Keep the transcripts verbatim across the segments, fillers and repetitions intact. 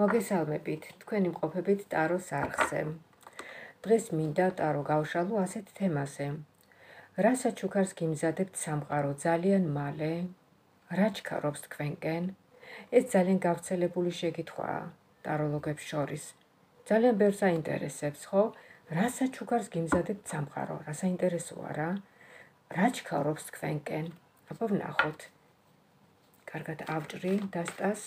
მოგესალმებით, თქვენი მყოფებით ტაროს არხზე. დღეს მინდა ტარო გავშალო ასეთ თემაზე. რა საჩუქარს გიმზადებთ სამყარო ძალიან მალე? რა ჩქარობს თქვენკენ? ეს ძალიან გავრცელებული შეკითხვაა ტაროლოგებს შორის. ძალიან ბევრს აინტერესებს, ხო? რა საჩუქარს გიმზადებთ სამყარო? რა საინტერესოა რა? რა ჩქარობს თქვენკენ? აბა ვნახოთ. კარგად ავჭრი დასტას.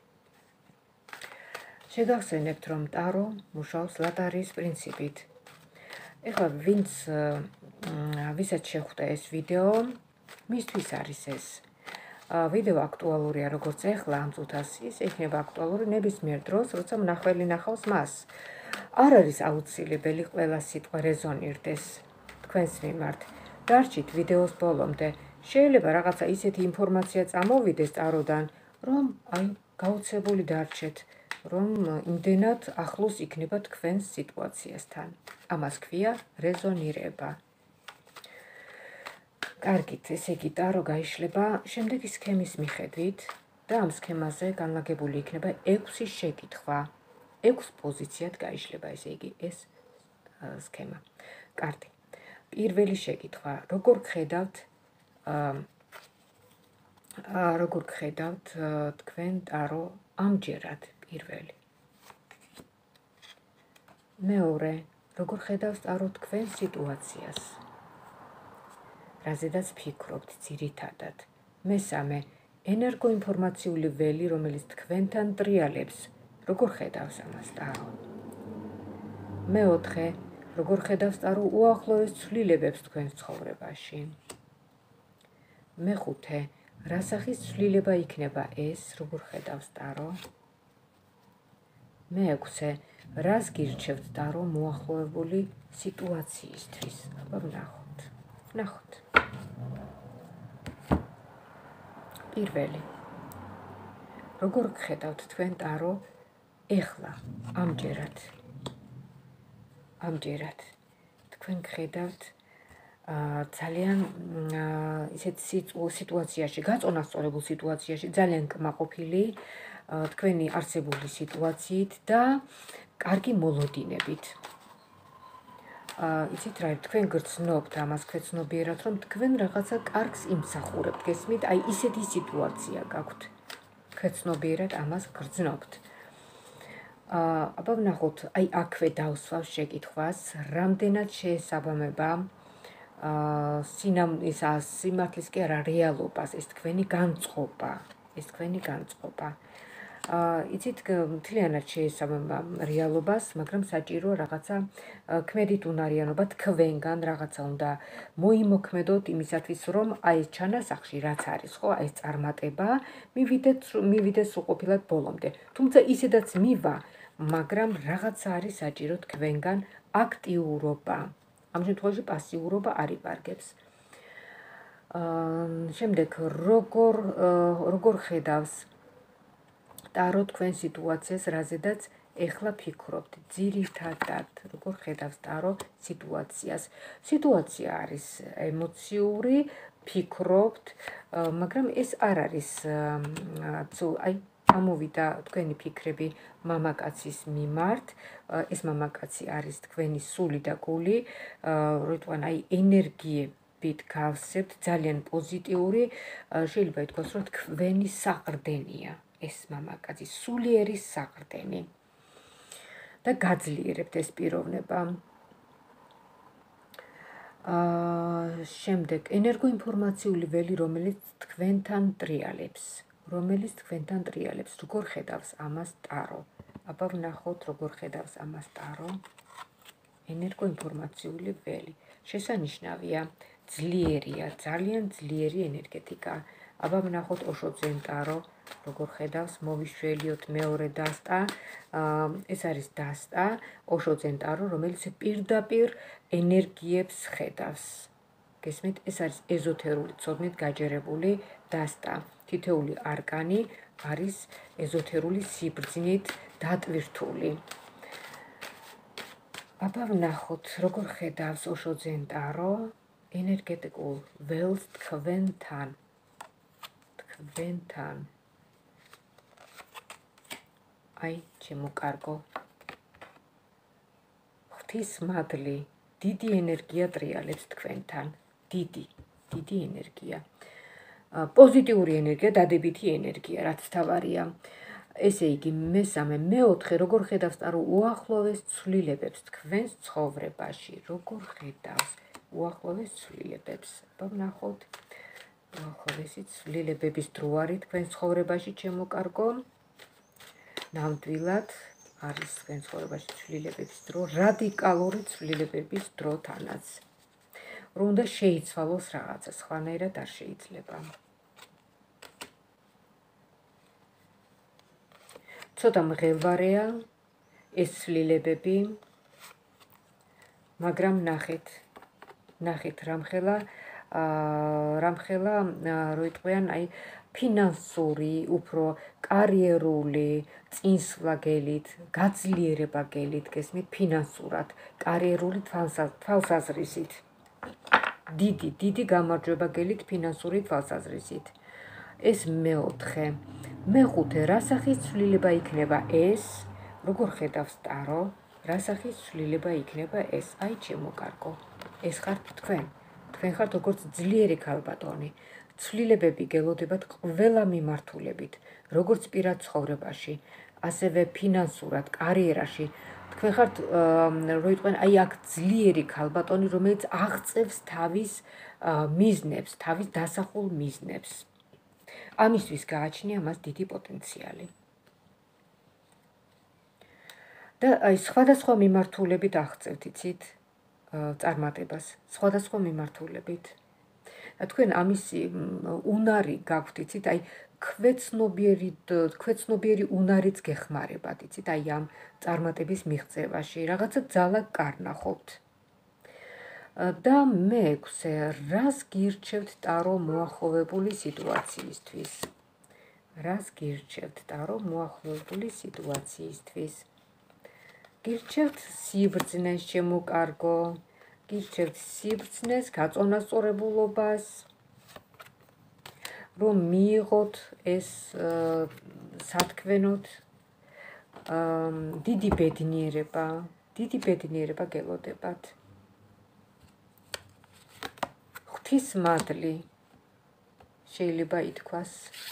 შეგახსენებთ, რომ ტარო მუშაობს ლატარიის პრინციპით. ეხლა ვინც ვისაც შეხვდა ეს ვიდეო, მისთვის არის ეს. ვიდეო აქტუალურია როგორც ეხლა ამ წუთას, ის იქნება აქტუალური ნებისმიერ დროს, როცა მნახველი ნახავს მას. არ არის აუცილებელი ყველა სიტყვა რეზონირდეს თქვენს მიმართ. დარჩით ვიდეოს ბოლომდე. შეიძლება რაღაცა ისეთი ინფორმაცია წამოვიდეს ტაროდან, რომ აი გაუცებული დარჩეთ, რომ იმდენად ახლოს იქნება თქვენს სიტუაციასთან. ამას ქვია რეზონირება. კარგით, ესე იგი ტარო გაიშლება შემდეგი სქემის მიხედვით და ამ სქემაზე განლაგებული იქნება ექვსი შეკითხვა. ექვს პოზიციად გაიშლება, ესე იგი ეს სქემა. კარგი. პირველი შეკითხვა, როგორ გხედავთ როგორ გხედავთ თქვენ ტარო ამჯერად? პირველი. მეორე, როგორ ხედავს ტარო თქვენ სიტუაციას? რაზედაც ფიქრობთ ძირითადად? მესამე, ენერგოინფორმაციული ველი, რომელიც თქვენთან ტრიალებს, როგორ ხედავს ამას ტარო? მეოთხე, როგორ ხედავს ტარო უახლოეს ცვლილებებს თქვენ ცხოვრებაში? მეხუთე, რა სახის ცვლილება იქნება ეს, როგორ ხედავს ტარო? მეექვსე, რას გირჩევთ ტარო მოახლოებული სიტუაციისთვის? აბა ვნახოთ. ვნახოთ. პირველი. როგორ გხედავთ თქვენ ტარო ეხლა, ამჯერად? ამჯერად. თქვენ გხედავთ ძალიან ისეთ სიტუაციაში, გაწონასწორებულ სიტუაციაში, ძალიან კმაყოფილი თქვენი არსებული სიტუაციით და კარგი მოლოდინებით. იცით რა, თქვენ გრძნობთ ამას ქვეცნობიერად, რომ თქვენ რაღაცა კარგს იმსახურებთ, გესმით? აი ისეთი სიტუაცია გაქვთ. ქვეცნობიერად ამას გრძნობთ. აბა ვნახოთ, აი აქვე დავსვავ შეკითხვას, რამდენად შეესაბამება სიმართლის კი არა, რეალობას, ეს თქვენი განწყობა, ეს თქვენი განწყობა. იცით, მთლიანად შეესაბამება რეალობას, მაგრამ საჭიროა რაღაცა ქმედით უნარიანობა თქვენგან, რაღაცა უნდა მოიმოქმედოთ იმისათვის, რომ აი ეს ჩანასახში რაც არის, ხო, აი ეს წარმატება, მივიდეს სრულყოფილად ბოლომდე. თუმცა ისედაც მივა, მაგრამ რაღაცა არის საჭირო თქვენგან აქტიურობა. ამ შემთხვევაში პასიურობა არ იპარგებს. შემდეგ, როგორ როგორ ხედავს ტარო თქვენ სიტუაციას, რაზედაც ეხლა ფიქრობთ, ძირითადად, როგორ ხედავს ტარო სიტუაციას. სიტუაცია არის ემოციური, ფიქრობთ, მაგრამ ეს არ არის, აი, ამოვიდა თქვენი ფიქრები მამაკაცის მიმართ, ეს მამაკაცი არის თქვენი სული და გული, როიტყვან აი ენერგიებით გავსებთ, ძალიან პოზიტიური, შეიძლება ითქვას, რომ თქვენი საყრდენია ეს მამაკაცი, სულიერი საყრდენი და გაძლიერებთ ეს პიროვნება. შემდეგ, ენერგოინფორმაციული ველი, რომელიც თქვენთან ტრიალებს, რომელიც თქვენთან ტრიალებს, როგორ ხედავს ამას ტარო? აბა ვნახოთ, როგორ ხედავს ამას ტარო. ენერგოინფორმაციული ველი. შესანიშნავია, ძლიერია, ძალიან ძლიერი ენერგეტიკა. აბა ვნახოთ ოშოძენ ტარო, როგორ ხედავს, მოვიშველიოთ მეორე დასტა, ეს არის დასტა, ოშოძენ ტარო, რომელიც პირდაპირ ენერგიებს ხედავს. გესმით, ეს არის ეზოთერული ცოდნით გაჯერებული დასტა. თითოეული არკანი არის ეზოთერული სიბრძნით დატვირთული. აბა ვნახოთ, როგორ ხედავს ოშოძენ ტარო ენერგეტიკულ ველს თქვენთან. თქვენთან. აი, ჩემო კარგო. ღვთისმადლი, დიდი ენერგია ტრიალებს თქვენთან. დიდი, დიდი ენერგია. პოზიტიური ენერგია, დადებითი ენერგია, რაც თავარია. ესე იგი, მესამე, მეოთხე, როგორ ხედავს ტარო უახლოვეს ცვლილებებს თქვენს ცხოვრებაში, როგორ ხედავს უახლოვეს ცვლილებებს. ვნახოთ, უახლოვესი ცვლილებების დრო არის თქვენს ცხოვრებაში, ჩემო კარგო. ნამდვილად არის თქვენ ცხოვრებაში ცვლილებების დრო, რადიკალური ცვლილებების დრო თანაც. რომ უნდა შეიცვალოს რაღაცა, სხვანაირად არ შეიძლება. ცოტა მღელვარეა ეს ცვლილებები, მაგრამ ნახეთ, ნახეთ რამხელა, რამხელა რო იტყვიან, აი ფინანსური, უფრო კარიერული წინსვლა გელით, გაძლიერება გელით, გესმით, ფინანსურად, კარიერული თვალსაზრისით. დიდი, დიდი გამარჯვება გელით ფინანსური თვალსაზრისით. ეს მეოთხე. მეხუთე, რა სახის ცვლილება იქნება ეს? როგორ ხედავს ტარო? რა სახის ცვლილება იქნება ეს? აი, ჩემო კარგო. ეს ხართ თქვენ. თქვენ ხართ როგორც ძლიერი ქალბატონი. ცვლილებები გელოდებათ ყველა მიმართულებით, როგორც პირად ცხოვრებაში, ასევე ფინანსურად, კარიერაში. თქვენ ხართ, რო იტყვიან, აი აქ ძლიერი ქალბატონი, რომელიც აღწევს თავის მიზნებს, თავის დასახულ მიზნებს. ამისთვის გააჩნია მას დიდი პოტენციალი. და აი სხვადასხვა მიმართულებით აღწევთ, იცით, წარმატებას, სხვადასხვა მიმართულებით. თქვენ ამისი უნარი გაქვთ, იცით, აი ქვეცნობიერი ქვეცნობიერი უნარიც გეხმარებათ, იცით, აი ამ წარმატების მიღწევაში, რაღაცა ძალა კარნახობთ. და მეექვსე, რას გირჩევთ ტარო მოახლოვებული სიტუაციისთვის? რას გირჩევთ ტარო მოახლოვებული სიტუაციისთვის? გირჩევთ სიბრძნეს, ჩემო კარგო, გირჩევთ სიბრძნეს, გაწონასწორებულობას, რომ მიიღოთ ეს სათქმენოდ, დიდი ბედნიერება, დიდი ბედნიერება გელოდებათ. ღვთისმადლი შეიძლება ითქვას.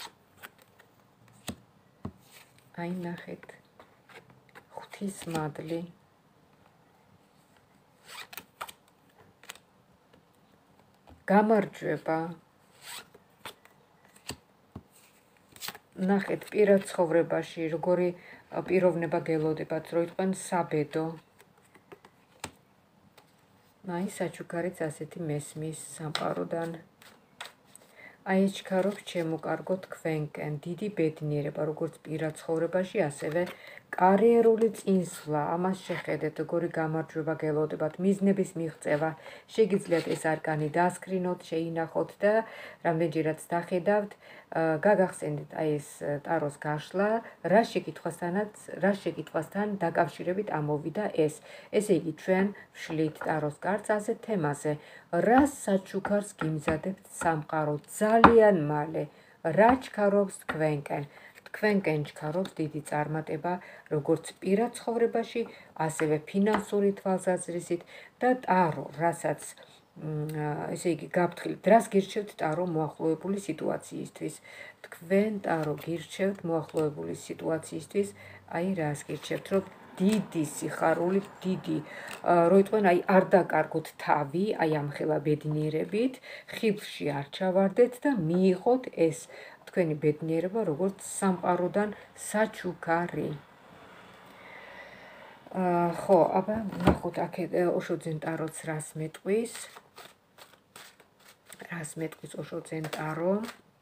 აი ნახეთ. ღვთისმადლი. გამარჯვება. ნახეთ პირად ცხოვრებაში, როგორი პიროვნება გელოდებათ, რო იტყვენ საბედო. აი საჩუქარიც ასეთი მესმის სამყაროდან. აი ეჩქარობ ჩემო კარგო თქვენკენ დიდი ბედნიერება, როგორც პირად ცხოვრებაში, ასევე კარიერული წინსვლა, ამას შეხედეთ, როგორი გამარჯვება გელოდებათ, მიზნების მიღწევა. შეგიძლიათ ეს არკანი დასკრინოთ, შეინახოთ და რამდენჯერაც დახედავთ, გაგახსენდეთ აი ეს ტაროს გაშლა, რა შეკითხვასთანაც, რა შეკითხვასთან დაკავშირებით ამოვიდა ეს. ესე იგი, ჩვენ ვშლით ტაროს კარტს ასეთ თემაზე. რა საჩუქარს გიმზადებთ სამყარო ძალიან მალე, რა ჩქარობს თქვენკენ? თქვენკენ ჩქარობს დიდი წარმატება, როგორც პირად ცხოვრებაში, ასევე ფინანსური თვალსაზრისით და ტარო, რასაც ესე იგი, გაფრთხილეთ, რას გირჩევთ ტარო მოახლოვებული სიტუაციისთვის? თქვენ ტარო გირჩევთ მოახლოვებული სიტუაციისთვის, აი რას გირჩევთ, რომ დიდი სიხარული, დიდი, რო იტყვენ, აი არ დაკარგოთ თავი, აი ამხელა ბედნიერებით, ხიბლში არ ჩავარდეთ და მიიღოთ ეს თქვენი ბედნიერება, როგორც სამყაროდან საჩუქარი. ხო, აბა ნახოთ აქ ოშოძენ ტაროც რას მეტყვის. რას მეტყვის ოშოძენ ტარო?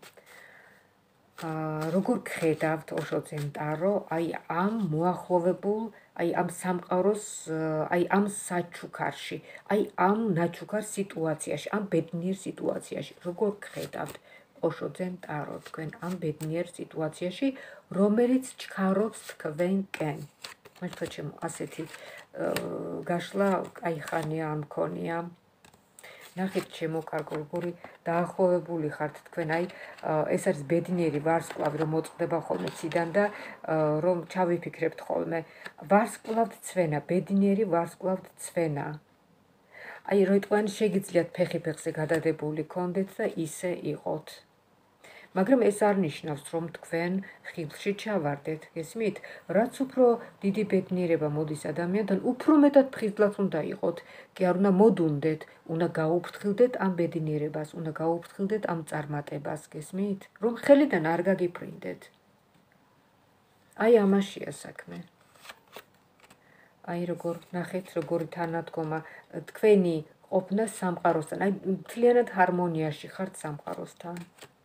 როგორ გხედავთ ოშოძენ ტარო, აი ამ მოახლოვებულ, აი ამ სამყაროს, აი ამ საჩუქარში, აი ამ ნაჩუქარ სიტუაციაში, ამ ბედნიერ სიტუაციაში, როგორ გხედავთ ოშოძენ ტარო თქვენ ამ ბედნიერ სიტუაციაში, რომელიც ჩქარობს თქვენკენ? მართლა ჩემო, ასეთი გაშლა კაი ხანია არ მქონია. ნახეთ ჩემო კარგო, როგორი დაახლოებული ხართ თქვენ, აი ეს არის ბედნიერი ვარსკვლავი, რომ მოწყდება ხოლმე ციდან და რომ ჩავიფიქრებთ ხოლმე. ვარსკვლავთ ცვენა, ბედნიერი ვარსკვლავთ ცვენა. აი როიტყვიან შეგიძლიათ ფეხი ფეხზე გადადებული გქონდეთ და ისე იყოთ. მაგრამ ეს არ ნიშნავს, რომ თქვენ ხილში ჩავარდეთ, გესმით? რაც უფრო დიდი ბედნიერება მოდის ადამიანთან, უფრო მეტად ფხიზლად უნდა იყოთ. კი არ უნდა მოდუნდეთ, უნდა გაუფრთხილდეთ ამ ბედნიერებას, უნდა გაუფრთხილდეთ ამ წარმატებას, გესმით? რომ ხელიდან არ გაგიფრინდეთ. აი ამაშია საქმე. აი როგორ ნახეთ, როგორი თანადგომა თქვენი ყოფნა სამყაროსთან, აი მთლიანად ჰარმონიაში ხართ სამყაროსთან.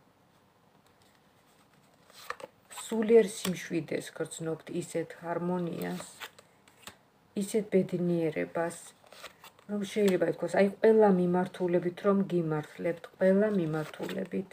სულიერ სიმშვიდეს გრძნობთ ისეთ ჰარმონიას, ისეთ ბედნიერებას, რომ შეიძლება ითქვას, აი ყველა მიმართულებით რომ გიმართლებთ, ყველა მიმართულებით.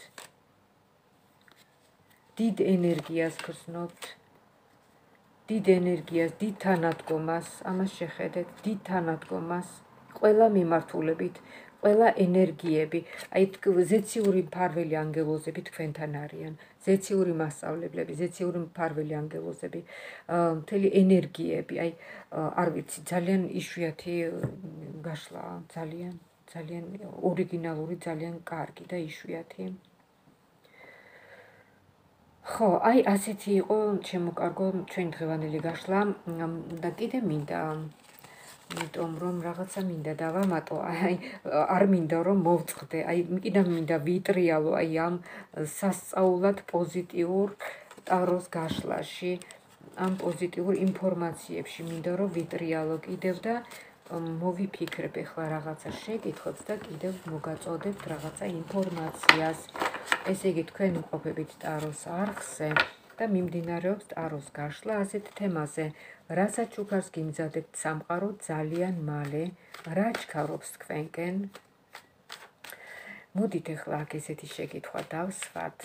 დიდ ენერგიას გრძნობთ, დიდ ენერგიას, დიდ თანადგომას, ამას შეხედეთ, დიდ თანადგომას, ყველა მიმართულებით, ყველა ენერგიები, აი ზეციური მფარველი ანგელოზები თქვენთან არიან, ზეციური მასწავლებლები, ზეციური მფარველი ანგელოზები, მთელი ენერგიები, აი არ ვიცი, ძალიან იშვიათი გაშლა, ძალიან, ძალიან ორიგინალური, ძალიან კარგი და იშვიათი. ხო, აი ასეთი იყო ჩემო კარგო ჩვენი დღევანდელი გაშლა და კიდე მინდა იმიტომ რომ რაღაცა მინდა დავამატო, აი არ მინდა რომ მოვწყდე, აი კიდე მინდა ვიტრიალო აი ამ სასწაულად პოზიტიურ ტაროს გაშლაში, ამ პოზიტიურ ინფორმაციებში მინდა რომ ვიტრიალო კიდევ და მოვიფიქრებ ახლა რაღაცა შეკითხვებს და კიდევ მოგაწოდებთ რაღაცა ინფორმაციას. ესე იგი თქვენ იმყოფებით ტაროს არხზე და მიმდინარეობს ტაროს გაშლა ასეთ თემაზე. რასაც უკარს გიმზადებთ სამყარო ძალიან მალე, რა ჩქარობს თქვენკენ? მოდით ახლა აქ ესეთი შეკითხვა დავსვათ.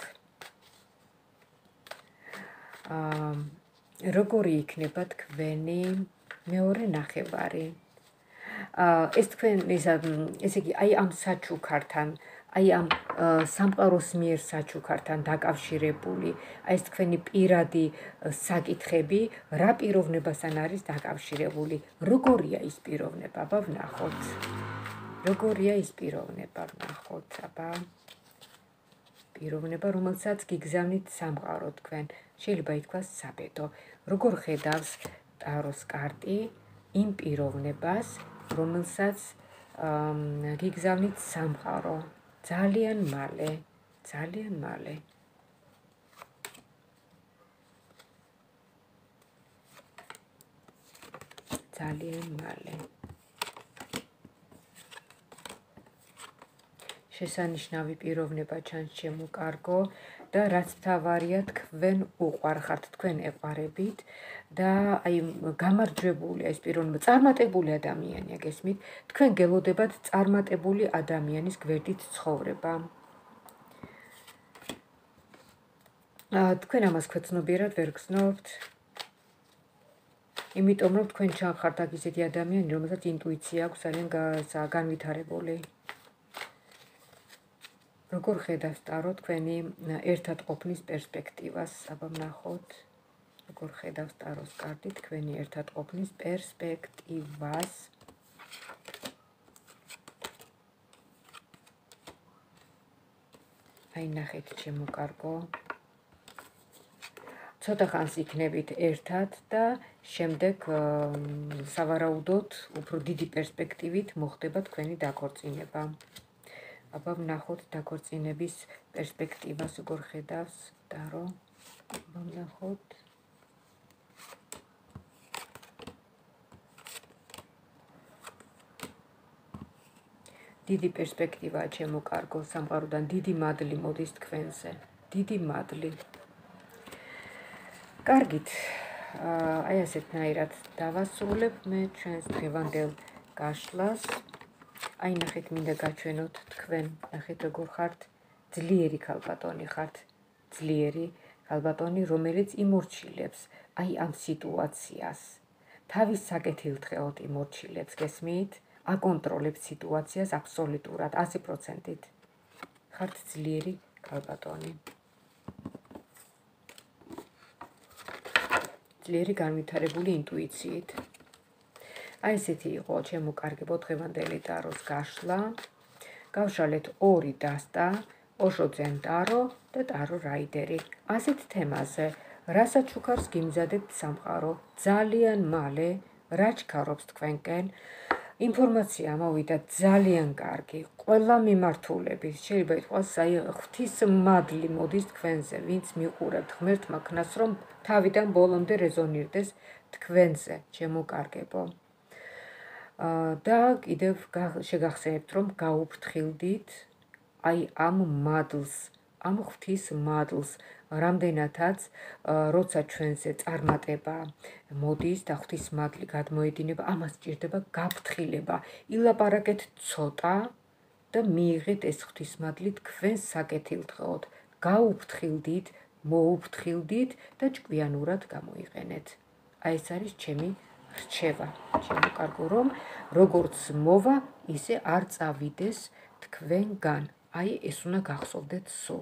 აა როგორი იქნება თქვენი მეორე ნახევარი? აა ეს თქვენ ესე იგი აი ამ საჩუქართან აი ამ სამყაროს მიერ საჩუქართან დაკავშირებული, აი ეს თქვენი პირადი საკითხები, რა პიროვნებასთან არის დაკავშირებული, როგორია ის პიროვნება, აბა ვნახოთ. როგორია ის პიროვნება, ვნახოთ, აბა. პიროვნება, რომელსაც გიგზავნით სამყარო თქვენ, შეიძლება ითქვას საბედო. როგორ ხედავს ტაროს კარტი იმ პიროვნებას, რომელსაც გიგზავნით სამყარო? ძალიან მალე, ძალიან მალე. ძალიან მალე. შესანიშნავი პიროვნება ჩანს ჩემო კარგო და რაც მთავარია თქვენ უყვარხართ, თქვენ ეყვარებით და აი გამარჯვებული ეს პიროვნება, წარმატებული ადამიანია, გესმით? თქვენ გელოდებათ წარმატებული ადამიანის გვერდით ცხოვრება. თქვენ ამას ქვეცნობიერად ვერ გრძნობთ. იმიტომ რომ თქვენ ჩანხართ აქ ისეთი ადამიანი, რომელსაც ინტუიცია აქვს ძალიან განვითარებული. როგორ ხედავს ტარო თქვენი ერთად ყოფნის პერსპექტივას, აბა ვნახოთ. როგორ ხედავს ტაროს კარტი თქვენი ერთად ყოფნის პერსპექტივას. აი ნახეთ ჩემო კარგო. ცოტა ხანს იქნებით ერთად და შემდეგ სავარაუდოდ უფრო დიდი პერსპექტივით მოხდება თქვენი დაქორწინება. აბა ვნახოთ დაქორწინების პერსპექტივას როგორ ხედავს ტარო. აბა ვნახოთ. დიდი პერსპექტივაა ჩემო კარგო სამყაროდან, დიდი მადლი მოდის თქვენზე. დიდი მადლი. კარგით, აი ასეთნაირად დავასრულებ მე ჩვენს დღევანდელ გაშლას. აი ნახეთ, მინდა გაჩვენოთ თქვენ, ნახეთ როგორ ხართ, ძლიერი ქალბატონი ხართ, ძლიერი ქალბატონი, რომელიც იმორჩილებს აი ამ სიტუაციას. თავის საკეთილდღეოდ იმორჩილებს, გესმით? აკონტროლებთ სიტუაციას აბსოლუტურად ათი პროცენტით. ხართ ძლიერი ქალბატონი. ძლიერი განვითარებული ინტუიციით. აი ესეთი იყო ჩემო კარგებო დღევანდელი ტაროს გაშლა. გავშალეთ ორი დასტა, ოშოძენ ტარო და ტარო რაიდერი. ასეთ თემაზე, რასაც უქარს გიმზადებთ სამყარო, ძალიან მალე რა ჩქარობს თქვენკენ. ინფორმაცია მოვიდა ძალიან კარგი, ყველა მიმართულებით, შეიძლება ითქვას, აი ღვთისმადლი მოდის თქვენზე, ვინც მიყურებთ ღმერთმა ქნას, რომ თავიდან ბოლომდე რეზონირდეს თქვენზე, ჩემო კარგებო. და კიდევ შეგახსენებთ, რომ გაუფრთხილდით აი ამ მადლს, ამ ღვთის მადლს, რამდენადაც როცა ჩვენზე წარმატება მოდის და ღვთის მადლი გადმოედინება, ამას სჭირდება გაფრთხილება. ილაპარაკეთ ცოტა და მიიღეთ ეს ღვთის მადლი თქვენს საკეთილდღეოდ. გაუფრთხილდით, მოუფრთხილდით და ჭკვიანურად გამოიყენეთ. აი ეს არის ჩემი რჩევა, ჩემო კარგო, რომ როგორც მოვა, ისე არ წავიდეს თქვენგან. აი ეს უნდა გახსოვდეთ სულ.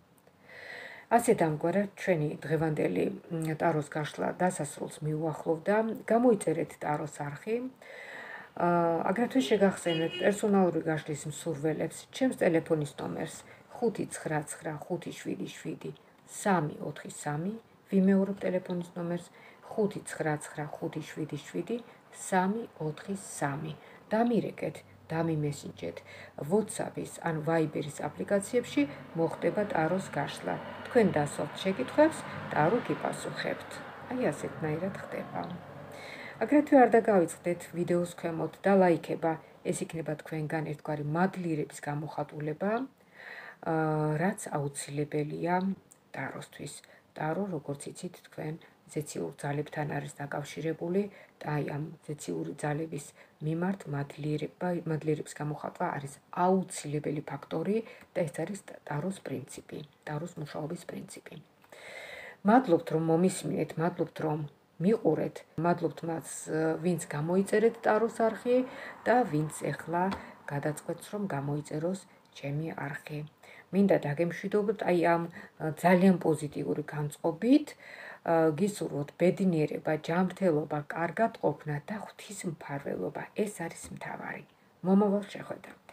ასეთ ამგვარად ჩვენი დღევანდელი ტაროს გაშლა დასასრულს მიუახლოვდა. გამოიწერეთ ტაროს არხი. აგრეთვე შეგახსენებთ პერსონალური გაშლის მსურველებს ჩემს ტელეფონის ნომერს ხუთი ცხრა ცხრა ხუთი შვიდი შვიდი სამი ოთხი სამი, ვიმეორებ ტელეფონის ნომერს ხუთი ცხრა ცხრა ხუთი შვიდი შვიდი სამი ოთხი სამი. დამირეკეთ, დამიმესინჯეთ WhatsApp-ის ან Viber-ის აპლიკაციებში მოხდება ტაროს გაშლა. თქვენ დასვათ შეკითხვებს, ტარო გიპასუხებთ. აი ასეთნაირად ხდება. აგრეთვე არ დაგავიწყდეთ ვიდეოს ქვემოთ და ლაიქება, ეს იქნება თქვენგან ერთგვარი მადლიერების გამოხატულება, რაც აუცილებელია ტაროსთვის. ტარო, როგორც იცით, თქვენ ზეციურ ძალებთან არის დაკავშირებული და აი ამ ზეციური ძალების მიმართ მადლიერების გამოხატვა არის აუცილებელი ფაქტორი და ეს არის ტაროს პრინციპი, ტაროს მუშაობის პრინციპი. მადლობთ, რომ მომისმინეთ, მადლობთ, რომ მიყურეთ, მადლობთ მას, ვინც გამოიწერეთ ტაროს არხი და ვინც ეხლა გადაწყვეტს, რომ გამოიწეროს ჩემი არხი. მინდა დაგემშვიდობოთ აი ამ ძალიან პოზიტიური განწყობით, გისურვოთ ბედნიერება, ჯანმრთელობა, კარგად ყოფნა და ღვთის მფარველობა. ეს არის მთავარი. მომავალ შეხვედრამდე.